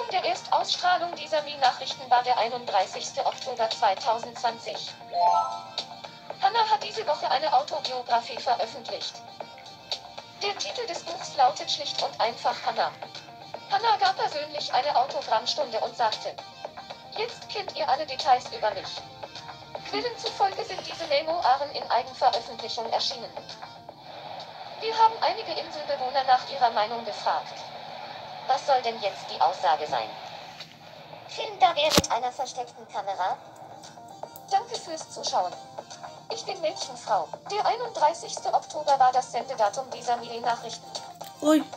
Datum der Erstausstrahlung dieser Mi-Nachrichten war der 31. Oktober 2020. Hannah hat diese Woche eine Autobiografie veröffentlicht. Der Titel des Buchs lautet schlicht und einfach Hannah. Hannah gab persönlich eine Autogrammstunde und sagte: Jetzt kennt ihr alle Details über mich. Quellen zufolge sind diese Memoiren in Eigenveröffentlichung erschienen. Wir haben einige Inselbewohner nach ihrer Meinung gefragt. Was soll denn jetzt die Aussage sein? Filmt da wer mit einer versteckten Kamera? Danke fürs Zuschauen. Ich bin Mädchenfrau. Der 31. Oktober war das Sendedatum dieser Mi-Nachrichten. Ui.